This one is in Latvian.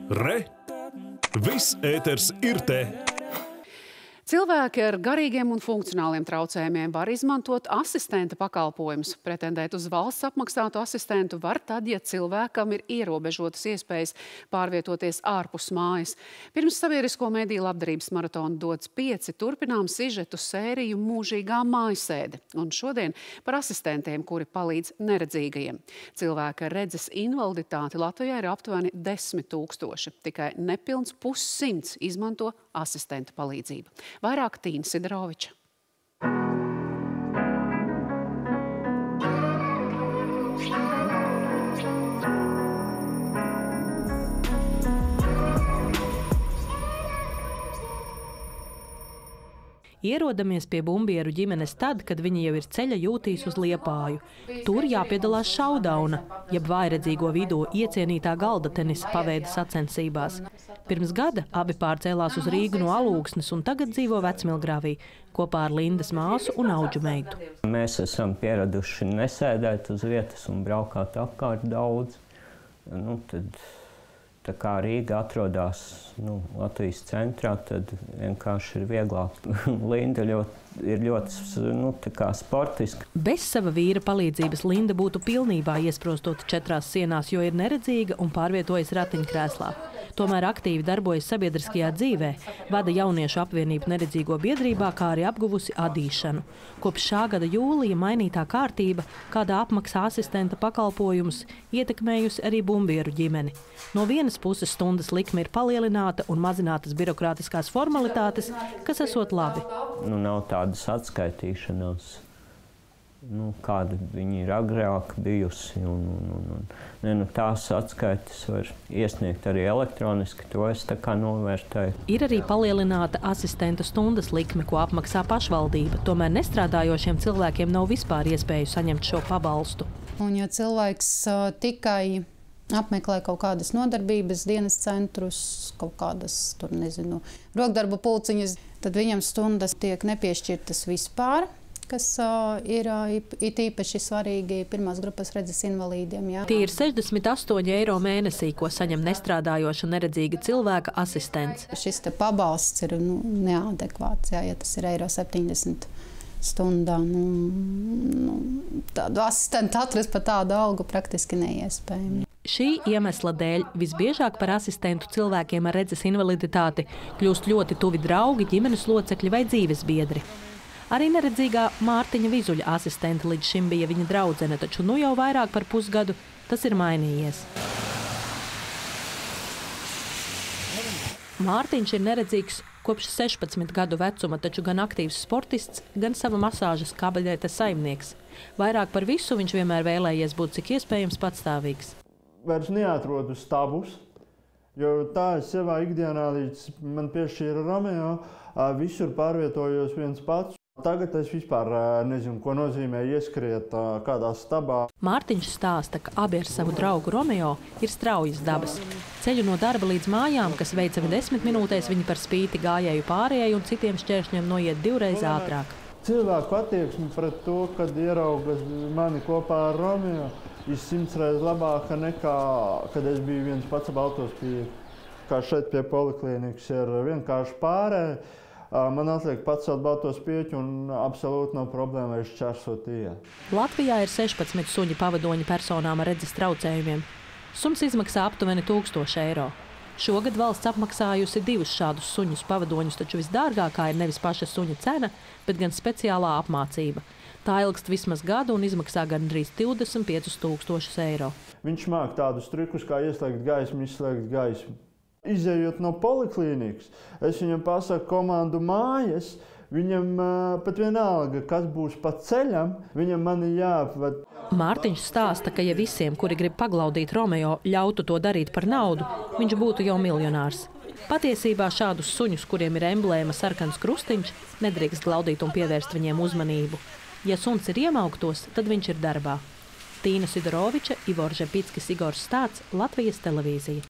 Re! Viss ēters ir te! Cilvēki ar garīgiem un funkcionāliem traucējumiem var izmantot asistenta pakalpojumus. Pretendēt uz valsts apmaksātu asistentu var tad, ja cilvēkam ir ierobežotas iespējas pārvietoties ārpus mājas. Pirms sabiedrisko mediju labdarības maratona dots 5 turpinām sižetu sēriju Mūžīgā mājasēde. Un šodien par asistentiem, kuri palīdz neredzīgajiem. Cilvēki ar redzes invaliditāti Latvijā ir aptuveni 10 000. Tikai nepilns 100 izmanto asistenta palīdzību. Vairāk Tīna Sidoroviča. Ierodamies pie Bumbieru ģimenes tad, kad viņi jau ir ceļa jūtīs uz Liepāju. Tur jāpiedalās šaudauna, jeb vājredzīgo vidū iecienītā galda tenisa paveida sacensībās. Pirms gada abi pārcēlās uz Rīgu no Alūksnes un tagad dzīvo Vecmilgrāvī kopā ar Lindas māsu un auģu meitu. Mēs esam pieraduši nesēdēt uz vietas un braukāt apkārt daudz. Tā kā Rīga atrodas Latvijas centrā, tad vienkārši ir vieglāk. Linda ir ļoti sportiska. Bez sava vīra palīdzības Linda būtu pilnībā iesprostota 4 sienās, jo ir neredzīga un pārvietojas ratiņkrēslā. Tomēr aktīvi darbojas sabiedriskajā dzīvē, vada jauniešu apvienību neredzīgo biedrībā, kā arī apguvusi adīšanu. Kopš šā gada jūlija mainītā kārtība, kādā apmaksā asistenta pakalpojumus, ietekmējusi arī Bumbieru ģimeni. No vienas puses stundas likme ir palielināta un mazinātas birokrātiskās formalitātes, kas esot labi. Nav tādas atskaitīšanās, kāda viņi ir agrāk bijusi. Tās atskaites var iesniegt arī elektroniski, to es tā kā novērtēju. Ir arī palielināta asistenta stundas likme, ko apmaksā pašvaldība. Tomēr nestrādājošiem cilvēkiem nav vispār iespēju saņemt šo pabalstu. Un ja cilvēks tikai apmeklē kaut kādas nodarbības, dienas centrus, kaut kādas, rokdarbu pulciņas, tad viņam stundas tiek nepiešķirtas vispār, kas ir īpaši svarīgi pirmās grupas redzes invalīdiem. Jā. Tie ir 68 eiro mēnesī, ko saņem nestrādājoša neredzīga cilvēka asistents. Šis te pabalsts ir neadekvāts, ja tas ir eiro 70 stundā. Tādu asistentu atrast par tādu algu praktiski neiespējami. Šī iemesla dēļ visbiežāk par asistentu cilvēkiem ar redzes invaliditāti kļūst ļoti tuvi draugi, ģimenes locekļi vai dzīves biedri. Arī neredzīgā Mārtiņa Vizuļa asistente līdz šim bija viņa draudzene, taču jau vairāk par pusgadu tas ir mainījies. Mārtiņš ir neredzīgs kopš 16 gadu vecuma, taču gan aktīvs sportists, gan sava masāžas kabineta saimnieks. Vairāk par visu viņš vienmēr vēlējies būt cik iespējams patstāvīgs. Vairs neatrodu stabus, jo tā es savā ikdienā līdz man piešķīra Romeo, visur pārvietojos viens pats. Tagad es vispār nezinu, ko nozīmē ieskriet kādā stabā. Mārtiņš stāsta, ka abi ar savu draugu Romeo ir straujas dabas. Ceļu no darba līdz mājām, kas veicami 10 minūtēs, viņi par spīti gājēju pārējai un citiem šķēršļiem noiet 2 reizes ātrāk. Cilvēku attieksme pret to, kad ierauga mani kopā ar Romeo, ir 100 reizes labāka nekā, kad es biju viens pats ap autospieķi. Kā šeit pie poliklīnikas ir vienkārši pārēj. Man atliek pats savu balto spieķi un absolūti nav problēma šķērsot ielu. Latvijā ir 16 suņu pavadoņu personām ar redzes traucējumiem. Sums izmaksā aptuveni 1000 eiro. Šogad valsts apmaksājusi 2 šādus suņus pavadoņus, taču visdārgākā ir nevis paša suņa cena, bet gan speciālā apmācība. Tā ilgst vismaz gadu un izmaksā gandrīz 25 000 eiro. Viņš māk tādus trikus, kā ieslēgt gaismu, izslēgt gaismu. Izejot no poliklīnikas, es viņam pasaku komandu mājas, viņam pat vienalga, kas būs pa ceļam, viņam mani jāapved. Mārtiņš stāsta, ka ja visiem, kuri grib paglaudīt Romeo, ļautu to darīt par naudu, viņš būtu jau miljonārs. Patiesībā šādus suņus, kuriem ir emblēma sarkans krustiņš, nedrīkst glaudīt un pievērst viņiem uzmanību. Ja suns ir iemauktos, tad viņš ir darbā. Tīna Sidoroviča, Ivors Žepickis, Igors Stāts, Latvijas televīzija.